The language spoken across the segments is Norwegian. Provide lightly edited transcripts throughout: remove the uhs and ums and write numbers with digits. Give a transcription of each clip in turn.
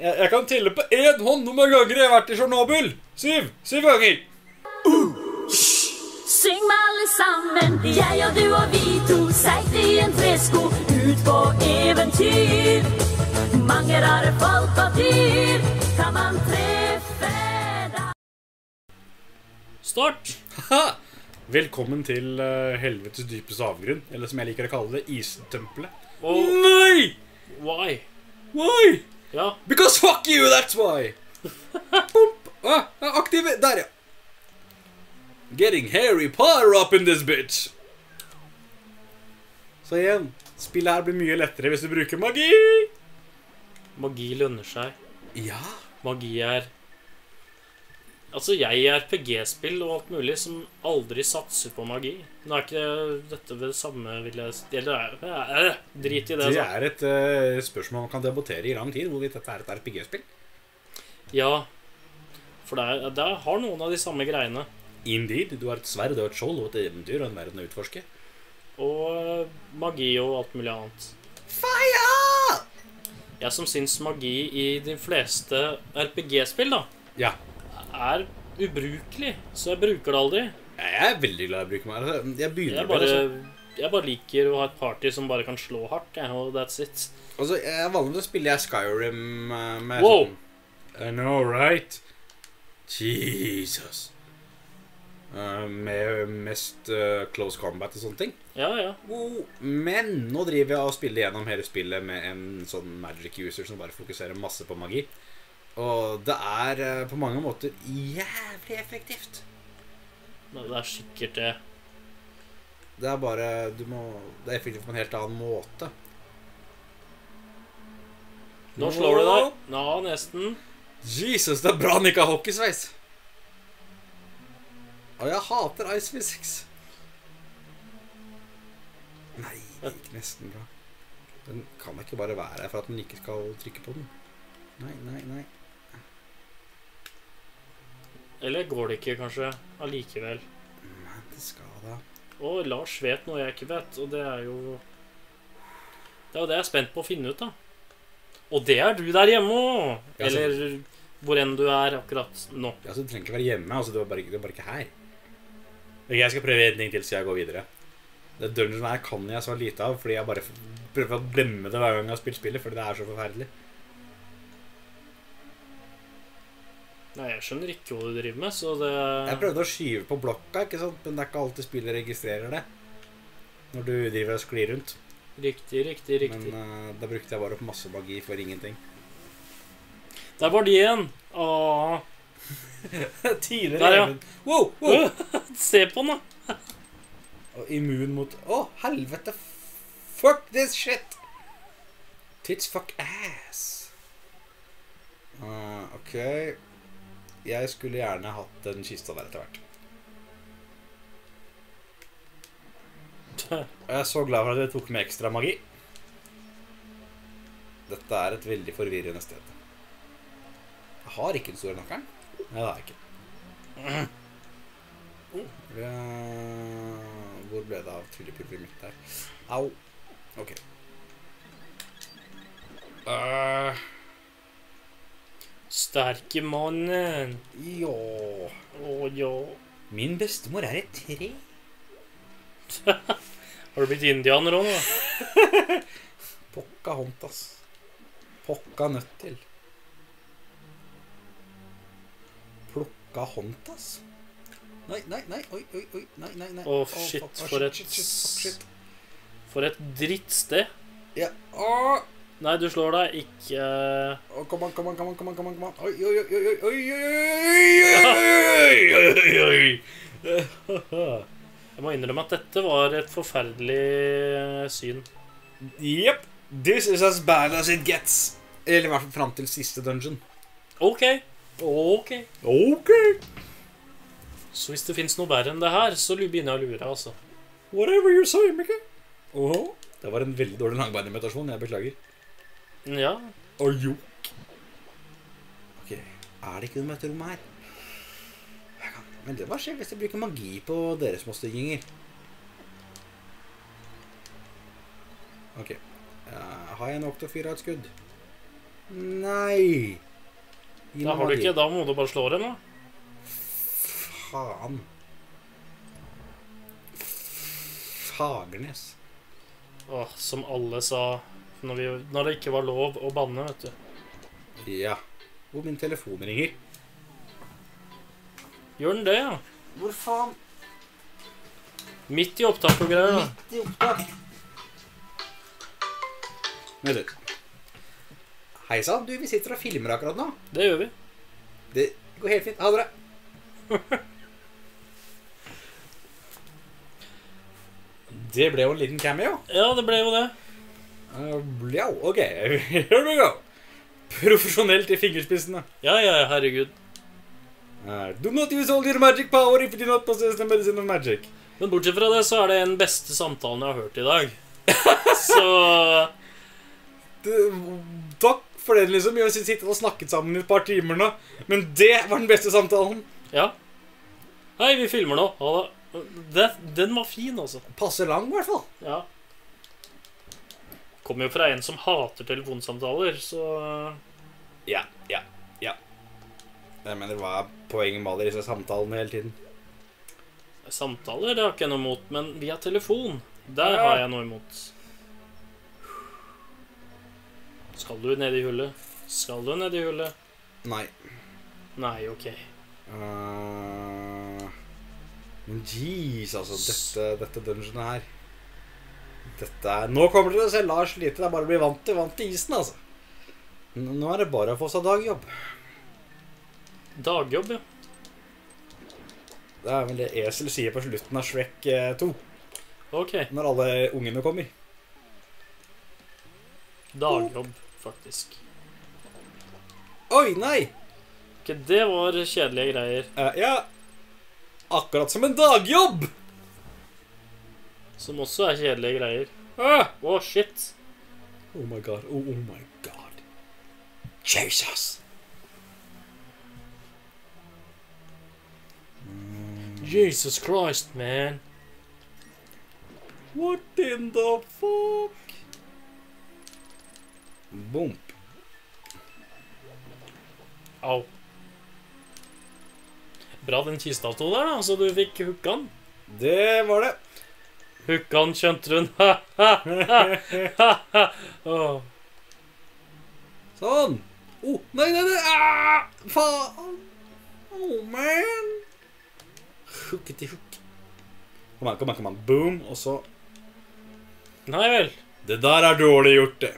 Jeg kan telle på én hånd hvor mange ganger jeg har vært i Chernobyl. 7 ganger. Syng med alle sammen, jeg og du og vi to, seigt i en tresko, ut på eventyr. Mange rare folk og dyr kan man treffe da. Start! Haha. Velkommen til helvetes dypeste avgrunn, eller som jeg liker å kalle det, istempelet. Og Nei! why? Why? Ja, Because fuck you, that's why! Bump. Aktiv, der ja. Getting Harry Potter up in this bitch. Så igjen, spillet her blir mye lettere hvis du bruker magi. magi lønner seg. Ja. Magi er... Altså, jeg i RPG-spill og alt mulig som aldri satser på magi. Nå er ikke dette det samme, vil jeg... Eller, drit i det, Det så. er et spørsmål man kan debattere i lang tid, hvorvidt dette er et RPG-spill. Ja, for det har noen av de samme greiene. Indeed, du har et sverd og et skjold og et eventyr og en verden å utforske. Og magi og alt mulig annet. Fire! Jeg som synes magi i de fleste RPG-spill da, Ja. er ubrukelig, så jeg bruker det aldri. Jeg er veldig glad i å bruke meg. Jeg begynner Jeg med det. bare liker å ha et party som bare kan slå hardt, og that's it. Altså, vanligvis spiller jeg Skyrim med Wow. sånn... I know, right? Jesus. Med mest close combat og sånne ting. Ja, ja. Men nå driver jeg og spiller gjennom hele spillet med en sånn magic user som bare fokuserer masse på magi. Og det er på mange måter jævlig effektivt. Men det er sikkert det. Det er bare, det er effektivt på en helt annen måte. Nå slår du deg. Nå, nesten. Jesus, det er bra han ikke har hockeysveis. Og jeg hater Ice Physics. Nei, ikke nesten bra. Den kan ikke bare være her for at den ikke skal trykke på den. Nei. Eller går det ikke, kanskje, allikevel? Men det skal da. Og Lars vet noe jeg ikke vet, og det er jo... Det er jo det jeg er spent på å finne ut, da. Og det er du der hjemme også! Ja, så- Eller hvor enn du er akkurat nå. Ja, så du trenger ikke være hjemme, altså det var bare ikke her. Jeg skal prøve en ting til, så jeg går videre. Det dungeon her kan jeg så lite av, fordi jeg bare prøver å glemme det hver gang jeg har spilt spillet, fordi det er så forferdelig. Nei, jeg skjønner ikke hva du driver med, så det... Jeg prøvde å skyve på blokka, ikke sant? Men det er ikke alltid spillet registrerer det. Når du driver og sklir rundt. Riktig. Men da brukte jeg bare opp masse magi for ingenting. Der var de igjen! Åh. Tidligere. Der, ja. Wow! Se på den, da! Og immun mot... helvete! Fuck this shit! Tits fuck ass! Ok. Jeg skulle gjerne hatt den kista der etter hvert. Og jeg er så glad for at jeg tok med ekstra magi. Dette er et veldig forvirrende sted. Jeg har ikke den store nakkeren. Nei, det har jeg ikke. Hvor ble det av tryllepulveret mitt der? Au. Ok. Sterke mannen. Ja. Ja. Min bestemor er et tre. Har du blitt indianer også, da? Pocahontas. Pocca nødt til. Pocahontas? Nei, oi, nei. Åh, shit, for et drittsted. Ja, Nei, du slår deg ikke... come on. Oi. Jeg må innrømme at dette var et forferdelig syn. Yep, this is as bad as it gets. Eller i hvert fall frem til siste dungeon. Ok. Så hvis det finnes noe verre enn det her, så begynner jeg å lure, altså. Whatever you say, Mikke. Det var en veldig dårlig langbeinimitasjon, jeg beklager. Ja. Juk. Ok, er det ikke noe med dette rommet her? Men det, hva skjer hvis jeg bruker magi på dere små stygginger? Ok. Har jeg nok til å fyre av et skudd? Nei. Da har du ikke, da må du bare slå dem da. Faen. Fagernes. Åh, som alle sa når det ikke var lov å banne, vet du. Ja. Hvor min telefon ringer. Gjør den det, ja? Hvor faen? Midt i opptak og greier, da. Midt i opptak. Men du. Hei sann, du, vi sitter og filmer akkurat nå. Det gjør vi. Det går helt fint. Ha det. Det ble jo en liten cameo. Ja, det ble jo det. Ja, ok. Here we go. Profesjonelt i fingerspissene. Ja, herregud. Do not use all your magic power if you do not possess the medicine of magic. Men bortsett fra det, så er det den beste samtalen jeg har hørt i dag. Så... Takk for det, liksom. Vi har sittet og snakket sammen i et par timer nå. Men det var den beste samtalen. Ja. Hei, vi filmer nå. Den var fin, altså. Passer lang, i hvert fall. Ja. Kommer jo fra en som hater telefonsamtaler, så... Ja. Jeg mener, hva er poenget med disse samtalene hele tiden? Samtaler, det har ikke jeg noe imot, men via telefon, der har jeg noe imot. Skal du ned i hullet? Skal du ned i hullet? Nei. Nei, ok. Men jeez, altså, dette dungeonet her. Nå kommer dere til å se Lars slite, det er bare å bli vant til isen, altså. Nå er det bare å få seg dagjobb. Dagjobb, ja. Det er vel det Esel sier på slutten av Shrek 2. Ok. Når alle ungene kommer. Dagjobb, faktisk. Oi, nei! Ok, det var kjedelige greier. Ja, akkurat som en dagjobb! Som også er kjedelige greier. Åh, shit. Oh my god, oh my god. Jesus! Jesus Christ, man. What in the fuck? Bump. Au. Bra den kista sto der da, så du fikk hookan. Det var det. Hookan, skjønte hun. Sånn. Nei. Faen. Oh, man. Hookety hook. Kom an. Boom, og så... Nei vel. Det der er dårlig gjort, det.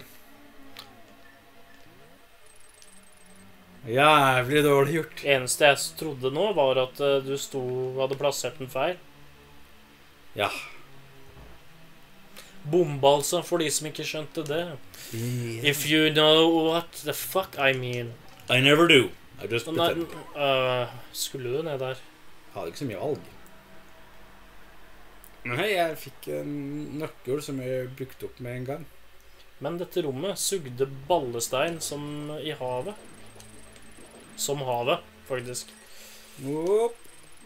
Jævlig dårlig gjort. Eneste jeg trodde nå var at du hadde plassert den feil. Ja. Bomba altså, for de som ikke skjønte det. Yeah. If you know what the fuck I mean. I never do. I just pretend. Skulle du ned der? Jeg hadde ikke så mye valg. Nei, jeg fikk en nøkkel som jeg brukte opp med en gang. Men dette rommet sugde ballestein som i havet. Som havet, faktisk. Ok,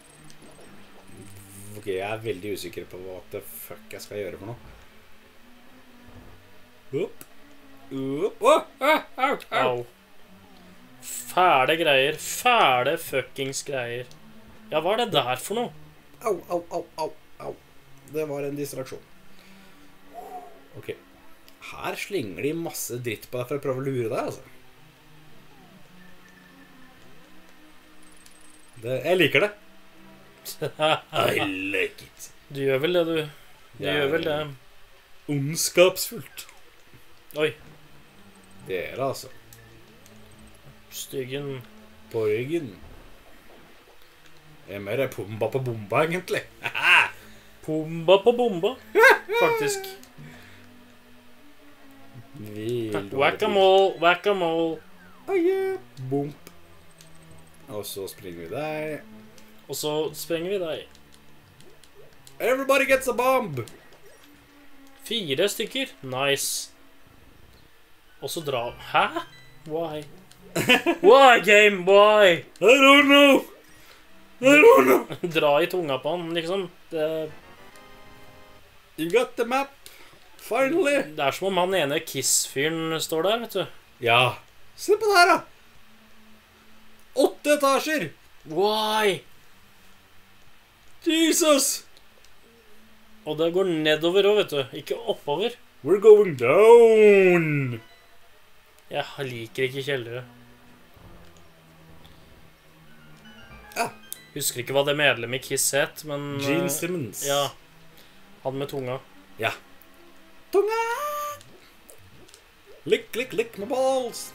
jeg er veldig usikker på hva the fuck jeg skal gjøre for noe. Au. Fæle greier. Fæle fuckings greier. Ja, hva er det der for noe? Au. Det var en distraksjon. Ok. Her slinger de masse dritt på deg for å prøve å lure deg, altså. Jeg liker det. I like it. Du gjør vel det, du. Du gjør vel det. Ondskapsfullt. Oi. Det er det, altså. Styggen. På ryggen. Det er mer pomba på bomba, egentlig. Pomba på bomba, faktisk. Whack-a-mole. Bump. Og så springer vi deg. Og så sprenger vi deg. Everybody gets a bomb. 4 stykker. Nice. Og så dra. Hæ? Why? Why, game? Why? I don't know. Dra i tunga på han, liksom. You got the map. Finally. Det er som om han ene Kiss-fyren står der, vet du. Ja, Se på det her, da! 8 etasjer! Why? Jesus! Og det går nedover også, vet du. Ikke oppover. We're going down! Jeg liker ikke kjellere. Ja. Husker ikke hva det medlemmet i Kiss het, men... Gene Simmons. Ja. Han med tunga. Ja. Tunga! Lick, lick, lick med balls.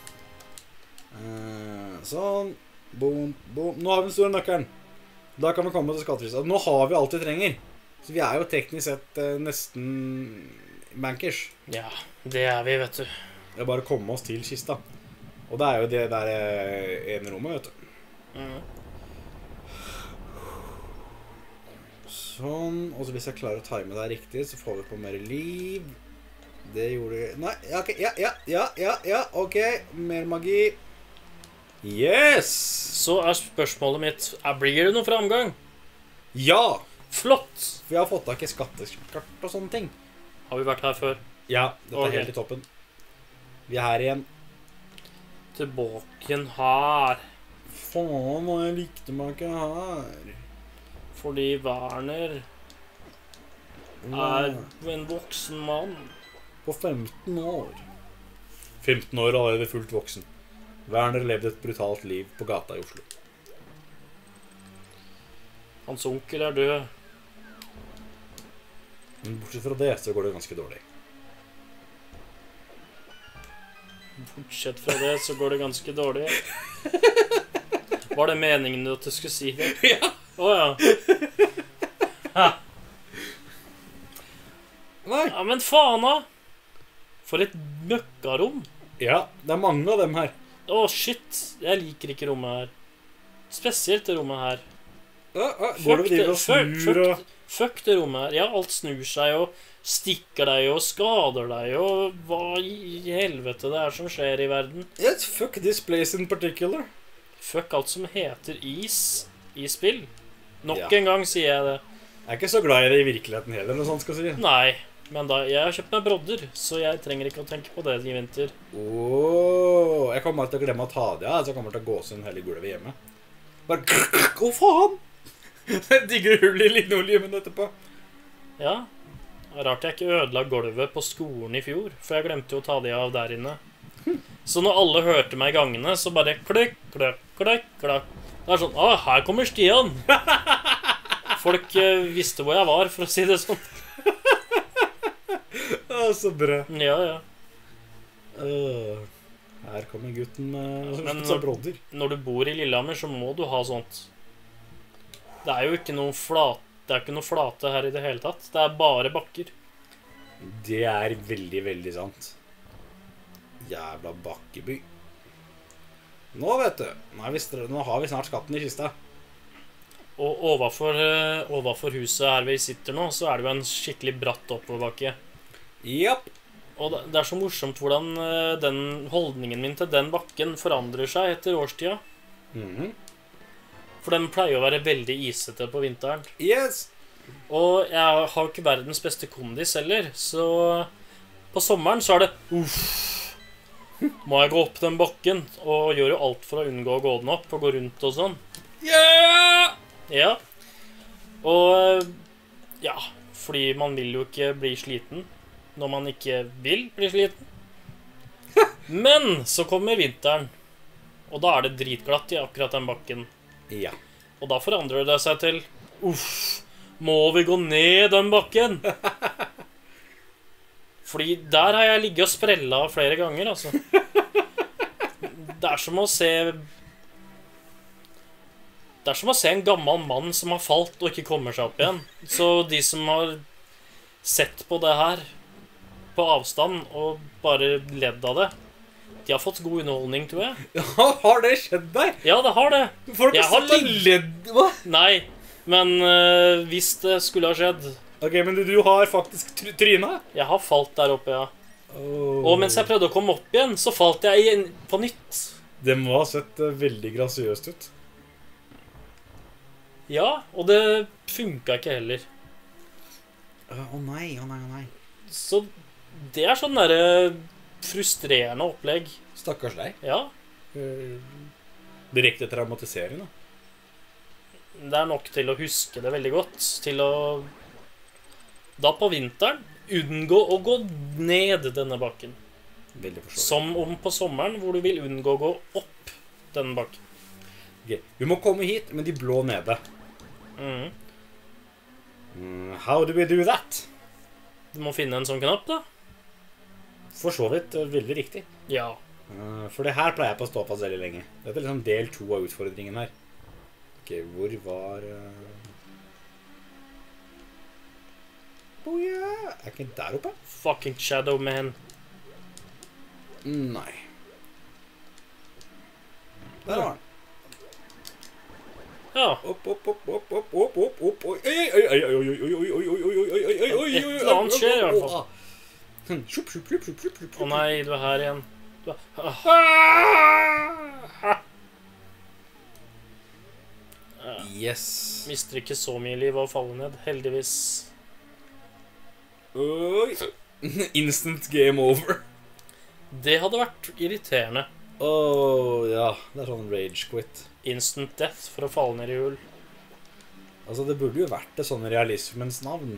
Sånn. Boom, boom. Nå har vi den store nøkkelen. Da kan vi komme til skattkista. Nå har vi alt vi trenger. Så vi er jo teknisk sett nesten bankers. Ja, det er vi, vet du. Det er bare å komme oss til kista. Og det er jo det der ene rommet, vet du. Sånn. Og så hvis jeg klarer å time det riktig, så får vi på mer liv. Det gjorde jeg. Nei, ok, ja, ok. Mer magi. Yes! Så er spørsmålet mitt, blir det noen framgang? Ja! Flott! For jeg har fått tak i skatteskart og sånne ting. Har vi vært her før? Ja, dette Ok. er helt i toppen. Vi er her igjen. Tilbake her. Faen, hva jeg likte meg ikke her. Fordi Werner er en voksen mann. På 15 år. 15 år allerede fullt voksen. Werner levde et brutalt liv på gata i Oslo. Hans onkel er død. Men bortsett fra det, så går det ganske dårlig. Bortsett fra det, så går det ganske dårlig. Var det meningen at du skulle si det? Ja. Åja. Ha. Nei. Ja, men faen da! For et møkkarom. Ja, det er mange av dem her. Shit. Jeg liker ikke rommet her. Spesielt det rommet her. Går det ved å snur og... Fuck det rommet her. Ja, alt snur seg og stikker deg og skader deg og hva i helvete det er som skjer i verden. Yes, fuck this place in particular. Fuck alt som heter is i spill. Nok Ja. en gang sier jeg det. Jeg er ikke så glad i det i virkeligheten heller, noe sånt skal si. Nei, men da, jeg har kjøpt meg brodder, så jeg trenger ikke å tenke på det i vinter. Jeg kommer til å glemme å ta det av, så jeg kommer til å gåse en hele gulvet hjemme. Bare, faen! Jeg digger hull i linoleumen etterpå. Ja, det er rart jeg ikke ødela gulvet på skolen i fjor, for jeg glemte jo å ta det av der inne. Så når alle hørte meg i gangene, så bare kløkk, kløkk, kløkk, kløkk. Det er sånn, her kommer Stian! Folk visste hvor jeg var, for å si det sånn. Så bra. Ja, ja. Her kommer gutten med Men brodder. når du bor i Lillehammer, så må du ha sånt. Det er jo ikke noe flate her i det hele tatt. Det er bare bakker. Det er veldig, veldig sant. Jævla bakkeby. Nå vet du. Nå har vi snart skatten i kista. Og overfor huset her vi sitter nå, så er det jo en skikkelig bratt oppoverbakke. Japp. Og det er så morsomt hvordan den holdningen min til den bakken forandrer seg etter årstida. For den pleier å være veldig isete på vinteren. Yes. Og jeg har jo ikke verdens beste kondis heller, så på sommeren så er det må jeg gå opp den bakken, og gjør jo alt for å unngå å gå den opp og gå rundt og sånn. Yeah! Ja. Og ja, fordi man vil jo ikke bli sliten når man ikke vil bli sliten. Men så kommer vinteren, og da er det dritglatt i akkurat den bakken. Ja. Og da forandrer det seg til må vi gå ned den bakken? Fordi der har jeg ligget og sprella flere ganger, altså. Det er som å se en gammel mann som har falt og ikke kommer seg opp igjen. Så de som har sett på det her på avstand og bare ledd av det, de har fått god underholdning, tror jeg. Ja, har det skjedd deg? Ja, det har det. Folk Jeg har har sett deg ledd. Hva? Nei, men hvis det skulle ha skjedd. Ok, men du har faktisk trynet? Jeg har falt der oppe, ja. Og mens jeg prøvde å komme opp igjen, så falt jeg igjen på nytt. Det må ha sett veldig grasiøst ut. Ja, og det funket ikke heller. Nei. Så det er sånn der frustrerende opplegg. Stakkars deg. Ja, Direkte traumatiserende. det er nok til å huske det veldig godt. Til å da på vinteren unngå å gå ned denne bakken. Veldig forståelig. Som om på sommeren, hvor du vil unngå å gå opp denne bakken. Ok, vi må komme hit med de blå nede. How do we do that? Du må finne en sånn knapp, da. For så vidt, veldig riktig. Ja. For det her pleier jeg på å stå fast veldig lenge. Dette er liksom del 2 av utfordringen her. Ok, hvor var... Boja! Er ikke der oppe? Fucking Shadow Man. Nei. Der var den. Ja. Opp, opp, opp, opp, opp, opp, opp, opp, oi, oi, oi, oi, oi, oi, oi, oi, oi, oi, oi, oi, oi, oi, Et eller annet skjer i hvert fall. Sjup, sjup, sjup, sjup, sjup, sjup. Å nei, du er her igjen. Du er... Yes. Mister ikke så mye liv av å falle ned, heldigvis. Oi. Instant game over. Det hadde vært irriterende. Ja, det er sånn rage quit. Instant death for å falle ned i hull. Altså, det burde jo vært det sånn realismens navn.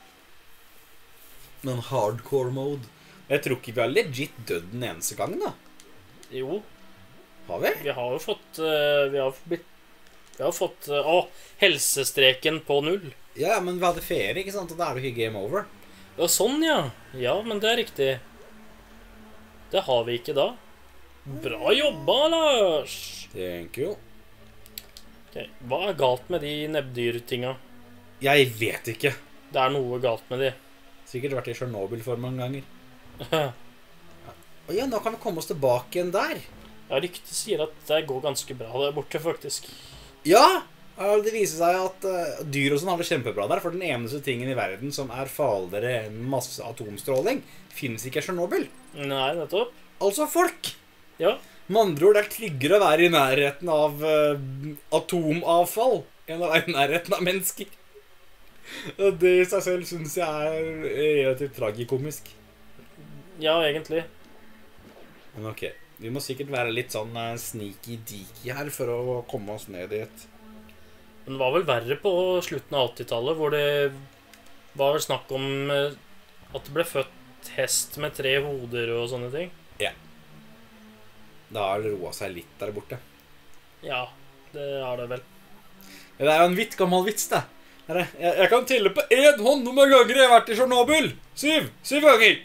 Men hardcore mode. Jeg tror ikke vi har legit dødd den eneste gangen, da. Jo, Har vi? vi har jo fått Vi har fått helsestreken på 0. Ja, men vi hadde ferie, ikke sant? Og da er det ikke game over. Ja, sånn, ja. Ja, men det er riktig. Det har vi ikke da. Bra jobba, Lars. Thank you. Ok, hva er galt med de nebbdyrtinga? Jeg vet ikke. Det er noe galt med de. Sikkert vært i Chernobyl for mange ganger. Og ja, nå kan vi komme oss tilbake igjen der. Ja, ryktet sier at det går ganske bra der borte, faktisk. Ja, det viser seg at dyr og sånn har det kjempebra der. For den eneste tingen i verden som er farligere enn masse atomstråling, finnes ikke i Chernobyl. Nei, nettopp. Altså folk. Ja. Med andre ord, det er tryggere å være i nærheten av atomavfall enn å være i nærheten av mennesker. Og det i seg selv synes jeg er relativt tragikomisk. Ja, egentlig. Men ok, vi må sikkert være litt sånn sneaky-deaky her for å komme oss ned i et... Men det var vel verre på slutten av 80-tallet, hvor det var snakk om at det ble født hest med 3 hoder og sånne ting. Ja. Da har det roet seg litt der borte. Ja, det har det vel. Det er jo en gammel vits, det. Jeg kan telle på 1 hånd hvor mange ganger jeg har vært i Chernobyl. 7 ganger.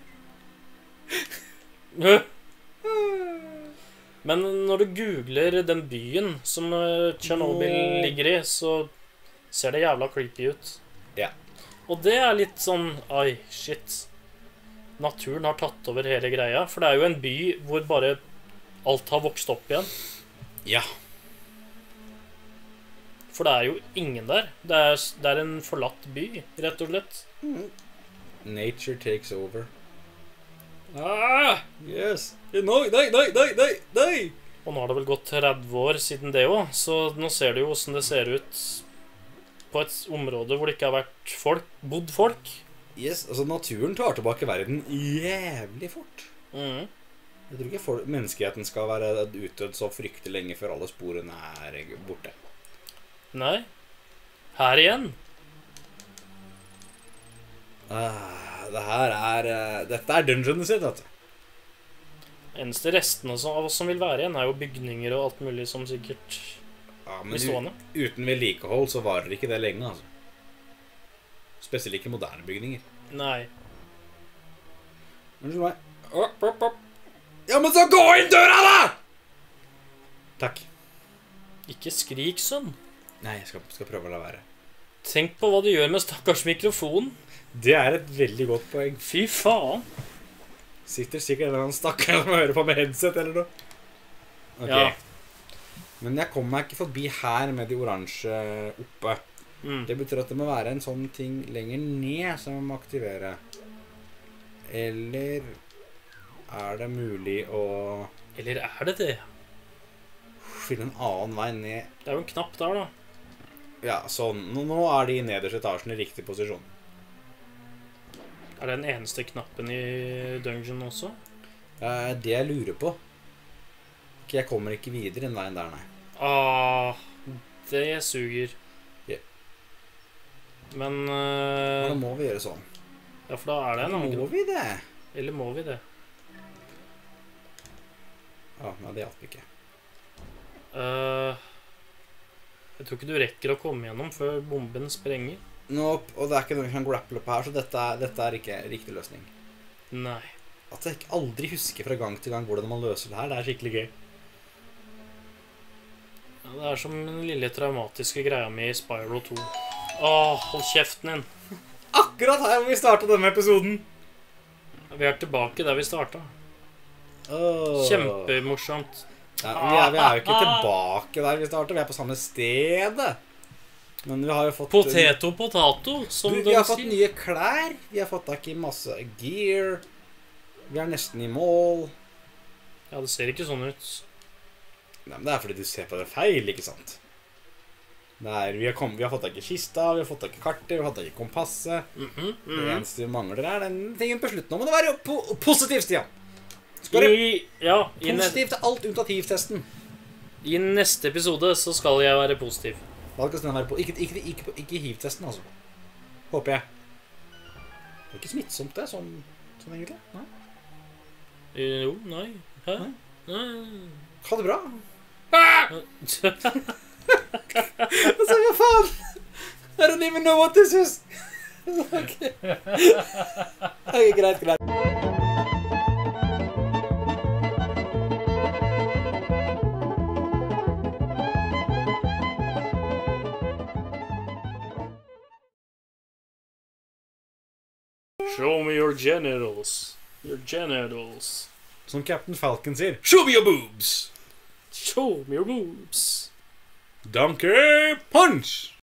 Men når du googler den byen som Chernobyl ligger i, så ser det jævla creepy ut. Ja. Og det er litt sånn, oi, shit. Naturen har tatt over hele greia, for det er jo en by hvor bare alt har vokst opp igjen. Ja. For det er jo ingen der. Det er en forlatt by, rett og slett. Nature takes over. Yes. Nei. Og nå har det vel gått 30 år siden det også, så nå ser du jo hvordan det ser ut på et område hvor det ikke har vært bodd folk. Yes, altså naturen tar tilbake verden jævlig fort. Jeg tror ikke menneskeheten skal være utdødd så fryktelig lenge før alle sporene er borte. Nei. Her igjen. Dette er dungeonen sitt, vet du. Eneste restene av oss som vil være igjen, er jo bygninger og alt mulig som sikkert blir stående. Uten vedlikehold så varer ikke det lenge, altså. Spesielt ikke moderne bygninger. Nei. Unnskyld meg. Opp. Ja, men så gå inn døra, da! Takk. Ikke skrik sånn. Nei, jeg skal prøve å la være. Tenk på hva du gjør med stakkars mikrofonen. Det er et veldig godt poeng. Fy faen. Sitter sikkert en eller annen stakkar som hører på med headset eller noe. Ok. Ja. Men jeg kommer meg ikke forbi her med de oransje oppe. Det betyr at det må være en sånn ting lenger ned som jeg må aktivere. Eller er det mulig å... Eller er det det? Finne en annen vei ned. Det er jo en knapp der, da. Ja, sånn. Nå er de i nederste etasjen i riktig posisjon. Er det den eneste knappen i dungeon også? Det jeg lurer på. Jeg kommer ikke videre den veien der, nei. Det suger. Yeah. Men Da må vi gjøre sånn. Ja, for da er det en annen Må vi det? Eller må vi det? Ja, nei, det hjelper ikke. Jeg tror ikke du rekker å komme gjennom før bomben sprenger. Nope, og det er ikke noe vi kan grapple på her, så dette er ikke riktig løsning. Nei. At jeg ikke aldri husker fra gang til gang hvordan man løser det her, det er skikkelig gøy. Ja, det er som den lille traumatiske greia mi i Spyro 2. Hold kjeften din. Akkurat her hvor vi startet denne episoden. Vi er tilbake der vi startet. Kjempemorsomt. Ja, vi er jo ikke tilbake der vi startet, vi er på samme stedet. Men vi har jo fått Potato, som vi har fått nye klær. Vi har fått tak i masse gear. Vi er nesten i mål. Ja, det ser ikke sånn ut. Nei, men det er fordi du ser på det feil, ikke sant? Vi har fått tak i kista, vi har fått tak i kartet, vi har fått tak i kompasset. Det eneste vi mangler er den tingen på slutten. Nå må det være positivt, Stian. Positivt til alt unntatt hiv-testen. I neste episode så skal jeg være positiv. Ikke hiv-testen, altså. Håper jeg. Det er ikke smittsomt det, sånn egentlig. Nei? Jo, nei. Hæ? Nei. Ha det bra. Altså, hva faen? I don't even know what this is. Ok, greit. Show me your genitals. Your genitals. Som Captain Falcon sier, show me your boobs. Show me your boobs. Donkey punch.